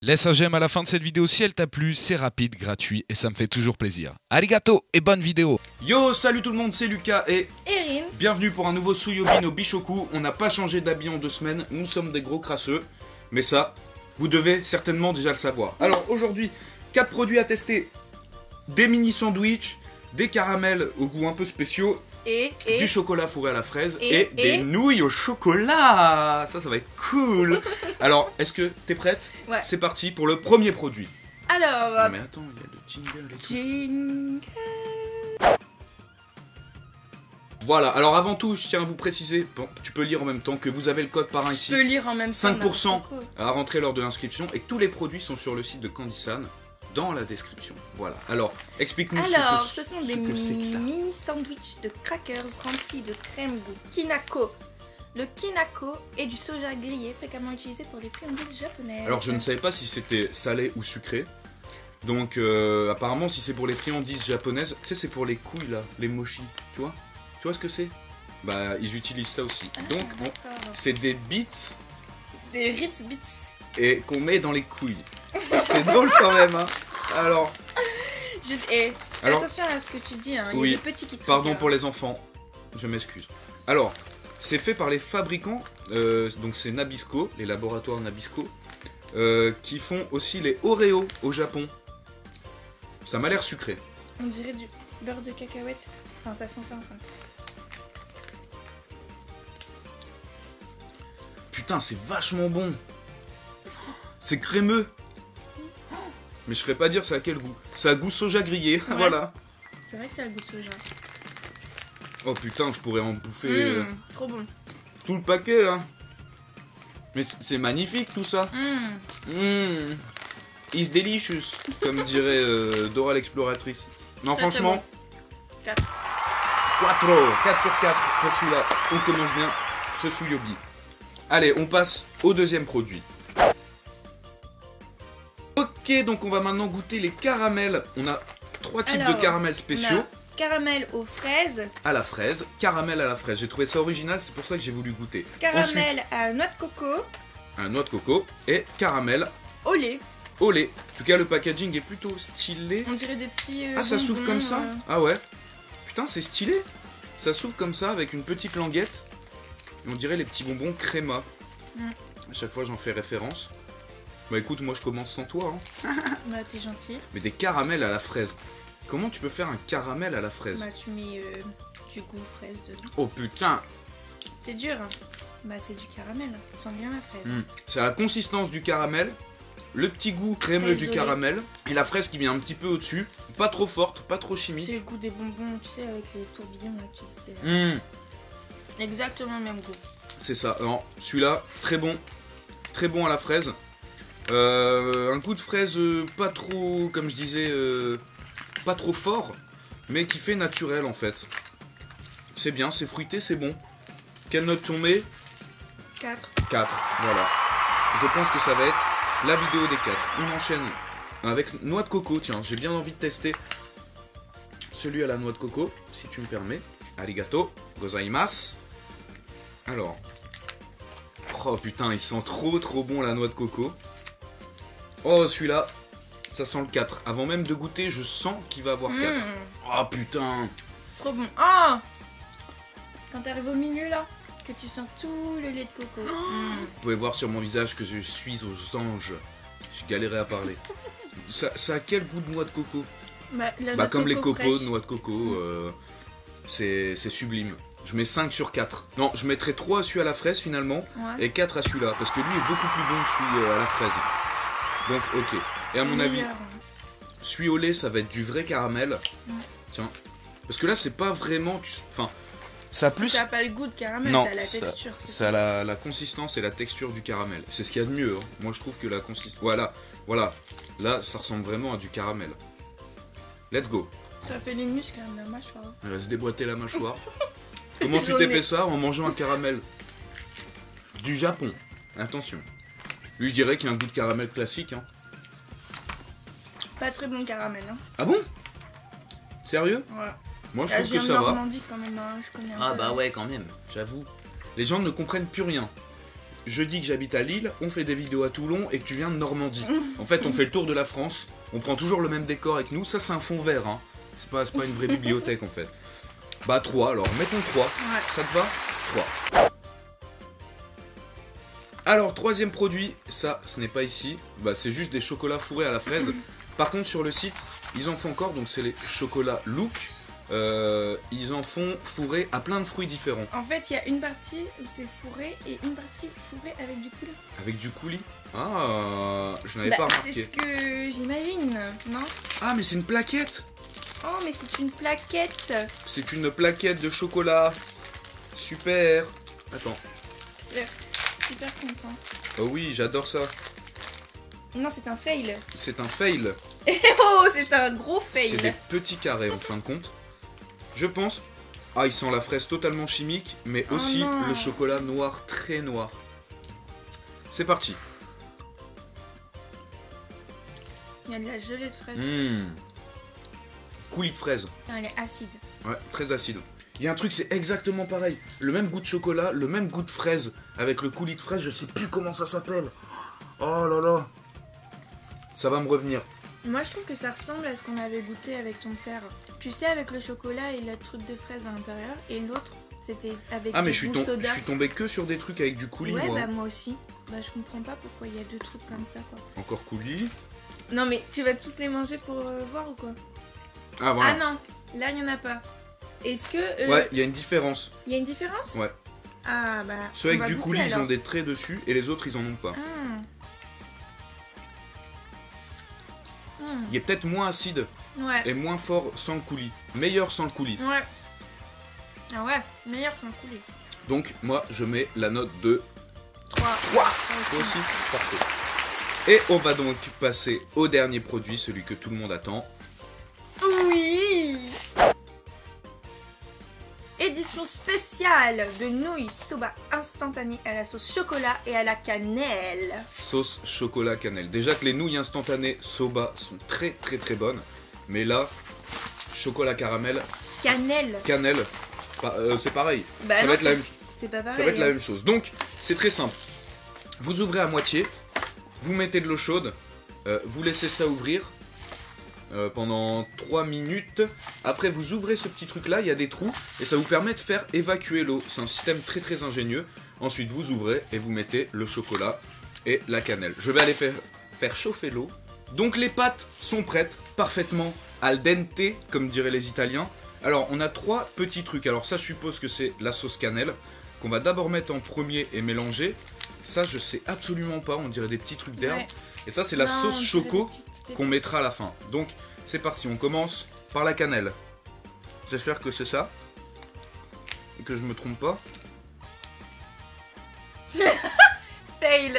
Laisse un j'aime à la fin de cette vidéo si elle t'a plu, c'est rapide, gratuit et ça me fait toujours plaisir. Arigato et bonne vidéo. Yo, salut tout le monde, c'est Lucas et Erin. Bienvenue pour un nouveau Tsuyobi no Bishoku. On n'a pas changé d'habit en 2 semaines, nous sommes des gros crasseux. Mais ça, vous devez certainement déjà le savoir. Alors aujourd'hui, 4 produits à tester. Des mini sandwichs, des caramels au goût un peu spéciaux, du chocolat fourré à la fraise et des nouilles au chocolat. Ça va être cool. Alors, est-ce que t'es prête? Ouais. C'est parti pour le premier produit. Alors... Non mais attends, il y a le jingle et tout. Jingle. Voilà, alors avant tout, je tiens à vous préciser, bon, tu peux lire en même temps, que vous avez le code parrain ici. Je peux lire en même temps. 5% à rentrer lors de l'inscription et que tous les produits sont sur le site de Candysan dans la description. Voilà, alors explique-nous ce sont des c'est que ça. mini sandwichs de crackers remplis de crème goût kinako. Le kinako est du soja grillé fréquemment utilisé pour les friandises japonaises. Alors je ne savais pas si c'était salé ou sucré. Donc apparemment si c'est pour les friandises japonaises, tu sais c'est pour les couilles là, les mochi, tu vois? Tu vois ce que c'est? Bah ils utilisent ça aussi. Donc bon, c'est des bits. Des Ritz Bits. Et qu'on met dans les couilles. C'est drôle quand même hein. Alors... Fais attention à ce que tu dis, hein. Oui, il y a des petits qui pardon pour les enfants, je m'excuse. Alors, c'est fait par les fabricants, donc c'est Nabisco, les laboratoires Nabisco, qui font aussi les Oreo au Japon. Ça m'a l'air sucré. On dirait du beurre de cacahuète. Enfin, ça sent ça enfin. Putain, c'est vachement bon. C'est crémeux. Mais je saurais pas dire ça a quel goût. Ça a goût soja grillé, ouais. Voilà. C'est vrai que ça a le goût de soja. Oh putain, je pourrais en bouffer trop bon. tout le paquet là. Mais c'est magnifique tout ça. It's delicious, comme dirait Dora l'exploratrice. Non, très, franchement, très bon. 4 sur 4 pour celui-là. On commence bien ce Tsuyobi. Allez, on passe au deuxième produit. Ok, donc on va maintenant goûter les caramels. On a 3 types de caramels spéciaux. Caramel aux fraises. À la fraise, caramel à la fraise. J'ai trouvé ça original, c'est pour ça que j'ai voulu goûter. Caramel Ensuite, à noix de coco. un noix de coco et caramel Au lait. au lait. En tout cas, le packaging est plutôt stylé. On dirait des petits. Ah, ça s'ouvre bonbons, comme ça? Ah ouais. Putain, c'est stylé. Ça s'ouvre comme ça avec une petite languette. On dirait les petits bonbons créma. À chaque fois, j'en fais référence. Bah écoute, moi je commence sans toi. Hein. Bah, t'es gentil. Mais des caramels à la fraise. Comment tu peux faire un caramel à la fraise? Bah, tu mets du goût fraise dedans. Oh putain. C'est dur. Hein. Bah, c'est du caramel. Ça sent bien la fraise. C'est la consistance du caramel, le petit goût crémeux du caramel et la fraise qui vient un petit peu au-dessus. Pas trop forte, pas trop chimique. C'est le goût des bonbons, tu sais, avec les tourbillons là, tu sais. Exactement le même goût. C'est ça. Non, celui-là, très bon à la fraise. Un goût de fraise pas trop, comme je disais, pas trop fort, mais qui fait naturel en fait. C'est bien, c'est fruité, c'est bon. Quelle note on met? 4. 4, voilà. Je pense que ça va être la vidéo des 4. On enchaîne avec noix de coco. Tiens, j'ai bien envie de tester celui à la noix de coco, si tu me permets. Arigato gozaimasu. Alors. Oh putain, il sent trop bon la noix de coco. Oh, celui-là, ça sent le 4. Avant même de goûter, je sens qu'il va avoir 4. Oh putain. Trop bon. Ah, quand t'arrives au milieu là, que tu sens tout le lait de coco. Vous pouvez voir sur mon visage que je suis aux anges. J'ai galéré à parler. ça a quel goût de noix de coco? Bah, comme les copos fraîche. de noix de coco, c'est sublime. Je mets 5 sur 4. Non, je mettrai 3 à celui à la fraise finalement, et 4 à celui-là, parce que lui est beaucoup plus bon que celui à la fraise. Donc ok. Et à mon avis, celui au lait, ça va être du vrai caramel. Tiens. Parce que là, c'est pas vraiment... Enfin, ça a plus... Ça a pas le goût de caramel, non, ça a la texture. Ça a la consistance et la texture du caramel. C'est ce qu'il y a de mieux. Hein. Moi, je trouve que la consistance... Voilà. Là, ça ressemble vraiment à du caramel. Let's go. Ça fait les muscles de la mâchoire. Elle va se déboîter la mâchoire. Comment tu t'es fait ça en mangeant un caramel du Japon? Attention. Lui, je dirais qu'il y a un goût de caramel classique. Hein. Pas très bon caramel. Hein. Ah bon? Sérieux? Ouais. Moi, je trouve que ça va. Quand même, hein, je connais un Ah peu. bah ouais, quand même, j'avoue. Les gens ne comprennent plus rien. je dis que j'habite à Lille, on fait des vidéos à Toulon et que tu viens de Normandie. En fait, on fait le tour de la France, on prend toujours le même décor avec nous. Ça, c'est un fond vert, hein. C'est pas une vraie bibliothèque en fait. Bah 3 alors, mettons 3. Ouais. Ça te va? 3. Alors, troisième produit, ça, ce n'est pas ici. Bah, c'est juste des chocolats fourrés à la fraise. Par contre, sur le site, ils en font encore, donc c'est les chocolats Look. Ils en font fourrés à plein de fruits différents. En fait, il y a une partie où c'est fourré et une partie fourrée avec du coulis. Avec du coulis? Ah, je n'avais pas remarqué. C'est ce que j'imagine, non? Ah, mais c'est une plaquette! Oh, mais c'est une plaquette! C'est une plaquette de chocolat. Super! Attends. Super content. Oh oui, j'adore ça. Non, c'est un fail. C'est un fail. Oh, c'est un gros fail. C'est des petits carrés en fin de compte. Je pense. Ah, il sent la fraise totalement chimique, mais aussi non. le chocolat noir, très noir. C'est parti. Il y a de la gelée de fraise. Coulis de fraise. Elle est acide. Ouais, très acide. Il y a un truc, c'est exactement pareil. Le même goût de chocolat, le même goût de fraise. Avec le coulis de fraise, je sais plus comment ça s'appelle. Oh là là. Ça va me revenir. Moi, je trouve que ça ressemble à ce qu'on avait goûté avec ton père. Tu sais, avec le chocolat et le truc de fraise à l'intérieur. Et l'autre, c'était avec Ah, mais du je soda. suis tombé que sur des trucs avec du coulis, Ouais, moi. bah moi aussi. Bah, je comprends pas pourquoi il y a deux trucs comme ça, quoi. Encore coulis. Non, mais tu vas tous les manger pour voir ou quoi? Ah, voilà. Ah non, là, il y en a pas. Est-ce que... Ouais, il y a une différence. Il y a une différence? Ouais. Ah, bah... Ceux on avec va du goûter, coulis, ils alors. ont des traits dessus et les autres, ils en ont pas. Il est peut-être moins acide Ouais. et moins fort sans le coulis. Meilleur sans le coulis. Ouais. Ah ouais, meilleur sans le coulis. Donc, moi, je mets la note de 3. 3. Toi aussi. Parfait. Et on va donc passer au dernier produit, celui que tout le monde attend. Oui. Édition spéciale de nouilles soba instantanées à la sauce chocolat et à la cannelle. Sauce chocolat cannelle. Déjà que les nouilles instantanées soba sont très très très bonnes. Mais là, chocolat caramel, Cannelle. cannelle, c'est pareil. Bah ça, non, va être la c'est- même, C'est pas pareil. ça va être la hein. même chose. Donc, c'est très simple. Vous ouvrez à moitié, vous mettez de l'eau chaude, vous laissez ça ouvrir pendant 3 minutes. Après, vous ouvrez ce petit truc là, il y a des trous, et ça vous permet de faire évacuer l'eau. C'est un système très très ingénieux. Ensuite, vous ouvrez et vous mettez le chocolat et la cannelle. Je vais aller faire chauffer l'eau. Donc les pâtes sont prêtes, parfaitement al dente, comme diraient les Italiens. Alors, on a 3 petits trucs. Alors ça, je suppose que c'est la sauce cannelle, qu'on va d'abord mettre en premier et mélanger. Ça, je sais absolument pas, on dirait des petits trucs d'herbe. Ouais. Et ça, c'est la Non, sauce on dirait choco des petites pépites. qu'on mettra à la fin. Donc, c'est parti, on commence par la cannelle. J'espère que c'est ça. Et que je me trompe pas. Fail.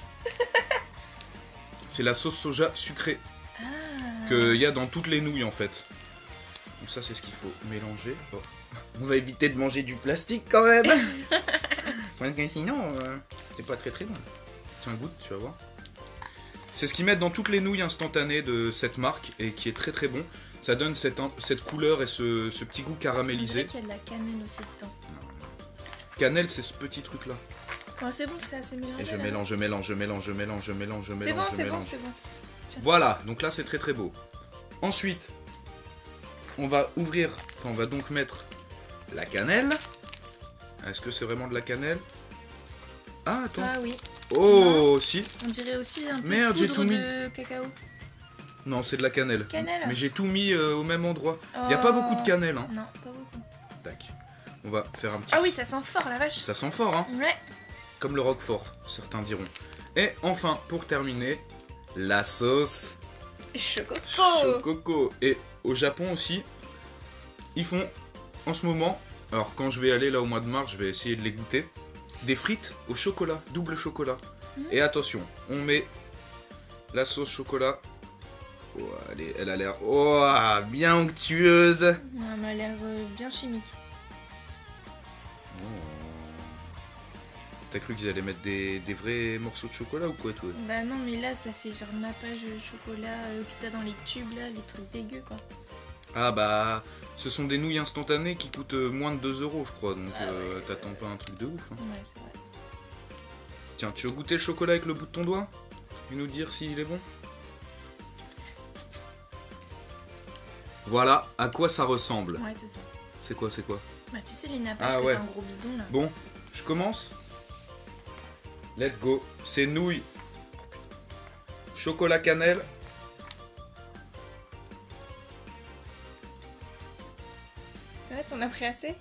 C'est la sauce soja sucrée Ah. qu'il y a dans toutes les nouilles en fait. Donc ça, c'est ce qu'il faut mélanger. Oh. On va éviter de manger du plastique quand même. Parce que sinon, c'est pas très très bon. Tiens, goûte, tu vas voir. C'est ce qu'ils mettent dans toutes les nouilles instantanées de cette marque et qui est très très bon. Ça donne cette couleur et ce petit goût On caramélisé. dirait qu'il y a de la cannelle aussi dedans. Cannelle, c'est ce petit truc là. Bon, c'est bon, c'est assez mélangé. Et je là. mélange, je mélange, je mélange, je mélange, je mélange, je C'est mélange, bon, je c'est bon, mélange. c'est bon. Voilà, donc là c'est très très beau. Ensuite, on va ouvrir, enfin on va donc mettre la cannelle. Est-ce que c'est vraiment de la cannelle? Ah, attends. Ah oui. Oh, si. On dirait aussi un peu Merde, de j'ai poudre tout mis. de cacao. Non, c'est de la cannelle. Cannelle. Mais j'ai tout mis au même endroit. Il n'y a pas beaucoup de cannelle. Hein. Non, pas beaucoup. Tac. On va faire un petit... Ah oui, ça sent fort la vache. Ça sent fort, hein. Ouais. Comme le roquefort, certains diront. Et enfin, pour terminer, la sauce Chococo. Chococo. Et au Japon aussi, ils font en ce moment, alors quand je vais aller là au mois de mars, je vais essayer de les goûter, des frites au chocolat, double chocolat. Et attention, on met la sauce chocolat. Oh, elle a l'air bien onctueuse. Non, elle m'a l'air bien chimique. Oh. T'as cru qu'ils allaient mettre des vrais morceaux de chocolat ou quoi, toi? Bah non, mais là, ça fait genre nappage chocolat que t'as dans les tubes, là, les trucs dégueux, quoi. Ah bah, ce sont des nouilles instantanées qui coûtent moins de 2 €, je crois, donc Ah ouais. t'attends pas un truc de ouf. Hein. Ouais, c'est vrai. Tiens, tu veux goûter le chocolat avec le bout de ton doigt et nous dire s'il est bon? Voilà à quoi ça ressemble. Ouais, c'est ça. C'est quoi, c'est quoi? Bah, tu sais, les nappages, Ah ouais. un gros bidon là. Bon, je commence. Let's go. C'est nouilles. Chocolat cannelle. Ça va, t'en as pris assez?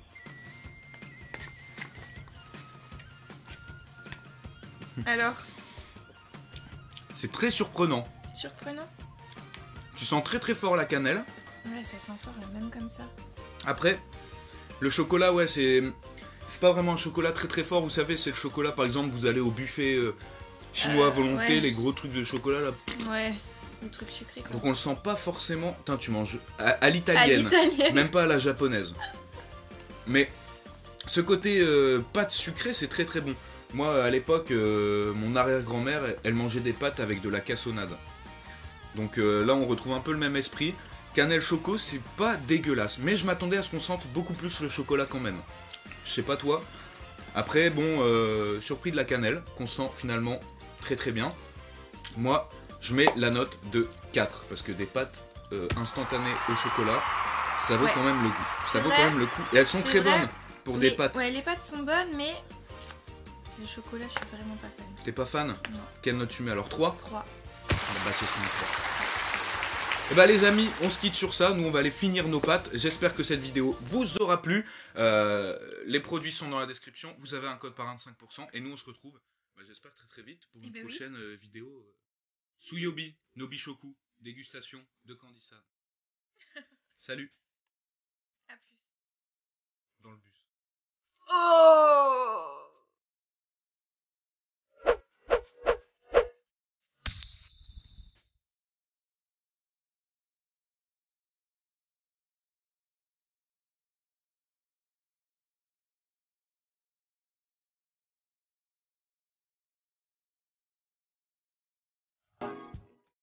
Alors, C'est très surprenant. surprenant? Tu sens très très fort la cannelle. Ouais, ça sent fort là, même comme ça. Après, le chocolat, ouais, c'est pas vraiment un chocolat très très fort. Vous savez, c'est le chocolat, par exemple, vous allez au buffet chinois à volonté, ouais. les gros trucs de chocolat là. Ouais, le truc sucré quoi. Donc on le sent pas forcément. Putain, tu manges à À l'italienne, l'italienne. même pas à la japonaise. Mais ce côté pâte sucrée, c'est très très bon. Moi, à l'époque, mon arrière-grand-mère, elle mangeait des pâtes avec de la cassonade. Donc là, on retrouve un peu le même esprit. Cannelle choco, c'est pas dégueulasse. Mais je m'attendais à ce qu'on sente beaucoup plus le chocolat quand même. Je sais pas toi. Après, bon, surpris de la cannelle, qu'on sent finalement très très bien. Moi, je mets la note de 4. Parce que des pâtes instantanées au chocolat, ça vaut Ouais. quand même le goût. Ça C'est vaut vrai. quand même le coup. Et elles sont C'est très vrai. bonnes pour des pâtes. Ouais, les pâtes sont bonnes, mais le chocolat, je suis vraiment pas fan. T'es pas fan? Non. Quelle note tu mets alors? 3? 3. Bah ce sera une 3. Et bah les amis, on se quitte sur ça, nous on va aller finir nos pâtes. J'espère que cette vidéo vous aura plu. Les produits sont dans la description, vous avez un code par 25% et nous on se retrouve, bah, j'espère très très vite pour une ben oui. prochaine vidéo Suyobi, Nobishoku, dégustation de Candy-san. Salut, A plus. dans le bus. Oh!